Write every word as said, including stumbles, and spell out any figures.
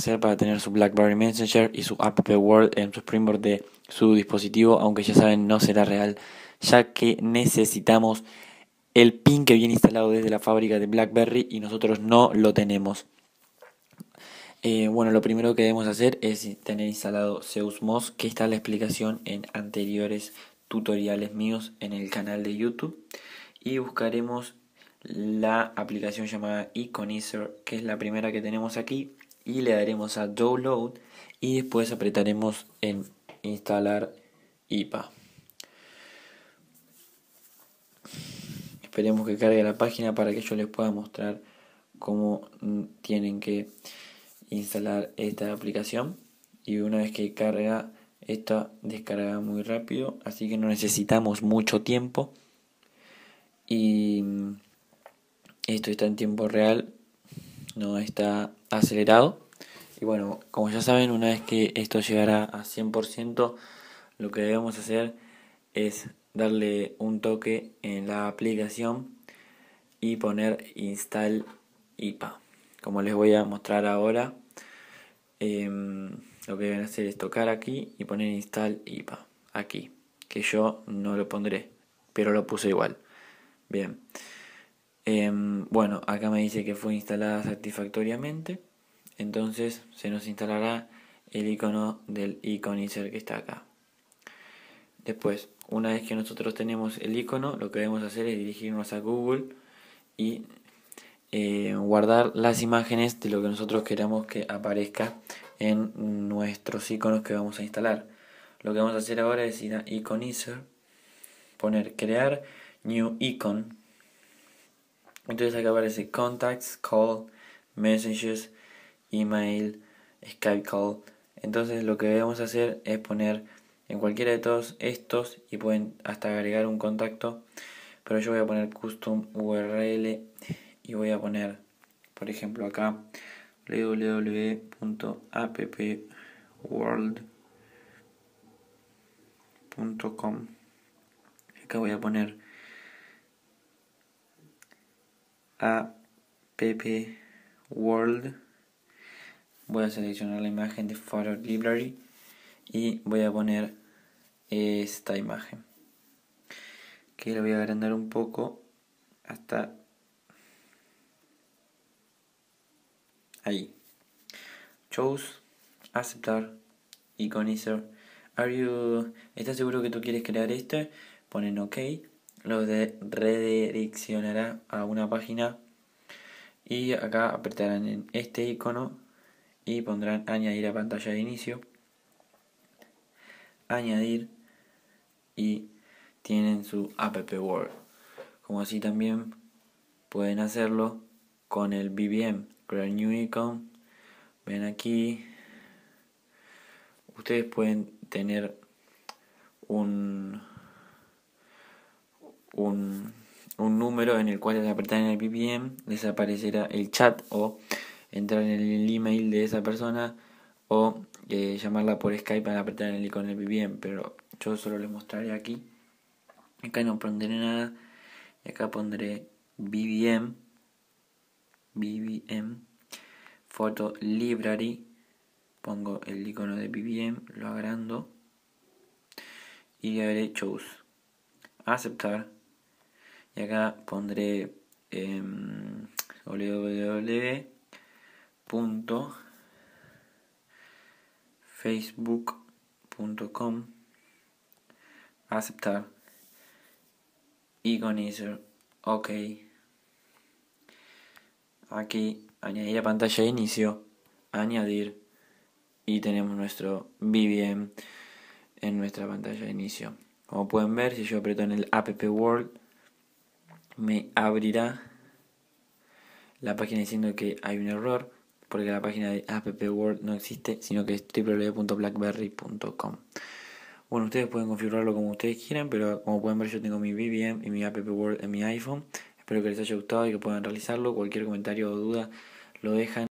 hacer para tener su BlackBerry Messenger y su app World en su Springboard de su dispositivo, aunque ya saben no será real, ya que necesitamos el pin que viene instalado desde la fábrica de BlackBerry y nosotros no lo tenemos. Eh, bueno, lo primero que debemos hacer es tener instalado Zeus M O S, que está la explicación en anteriores tutoriales míos en el canal de YouTube, y buscaremos la aplicación llamada Iconizer, que es la primera que tenemos aquí, y le daremos a Download y después apretaremos en Instalar I P A. Esperemos que cargue la página para que yo les pueda mostrar cómo tienen que instalar esta aplicación, y una vez que carga, esta descarga muy rápido, así que no necesitamos mucho tiempo, y esto está en tiempo real, no está acelerado. Y bueno, como ya saben, una vez que esto llegará a cien por ciento, lo que debemos hacer es darle un toque en la aplicación y poner Install I P A. Como les voy a mostrar ahora, eh, lo que deben hacer es tocar aquí y poner Install I P A aquí, que yo no lo pondré, pero lo puse igual. Bien, eh, bueno, acá me dice que fue instalada satisfactoriamente, entonces se nos instalará el icono del Iconizer que está acá. Después, una vez que nosotros tenemos el icono, lo que debemos hacer es dirigirnos a Google y eh, guardar las imágenes de lo que nosotros queramos que aparezca en nuestros iconos que vamos a instalar. Lo que vamos a hacer ahora es ir a Iconizer, poner crear new icon. Entonces acá aparece contacts, call, messages, email, Skype call. Entonces lo que debemos hacer es poner en cualquiera de todos estos, y pueden hasta agregar un contacto, pero yo voy a poner custom U R L y voy a poner, por ejemplo, acá w w w punto app world punto com. Acá voy a poner app world, voy a seleccionar la imagen de Photo Library y voy a poner esta imagen, que la voy a agrandar un poco hasta ahí. Choose, aceptar, Iconizer. Are you, ¿estás seguro que tú quieres crear este? Ponen OK, lo de redireccionará a una página, y acá apretarán en este icono y pondrán añadir a pantalla de inicio, añadir, y tienen su app World. Como así también pueden hacerlo con el B B M, crear new icon. Ven aquí, ustedes pueden tener un un, un número en el cual al apretar en el B B M les aparecerá el chat, o entrar en el email de esa persona, o eh, llamarla por Skype al apretar en el icono del B B M, pero yo solo les mostraré aquí. Acá no pondré nada, y acá pondré B B M, B B M, Photo Library, pongo el icono de B B M, lo agrando y le haré choose, aceptar, y acá pondré eh, w w w punto facebook punto com, aceptar, Iconizer, OK. Aquí añadir a pantalla de inicio, añadir, y tenemos nuestro B B M en nuestra pantalla de inicio. Como pueden ver, si yo aprieto en el app World, me abrirá la página diciendo que hay un error, porque la página de app World no existe, sino que es w w w punto blackberry punto com. Bueno, ustedes pueden configurarlo como ustedes quieran, pero como pueden ver, yo tengo mi B B M y mi app World en mi iPhone. Espero que les haya gustado y que puedan realizarlo. Cualquier comentario o duda lo dejan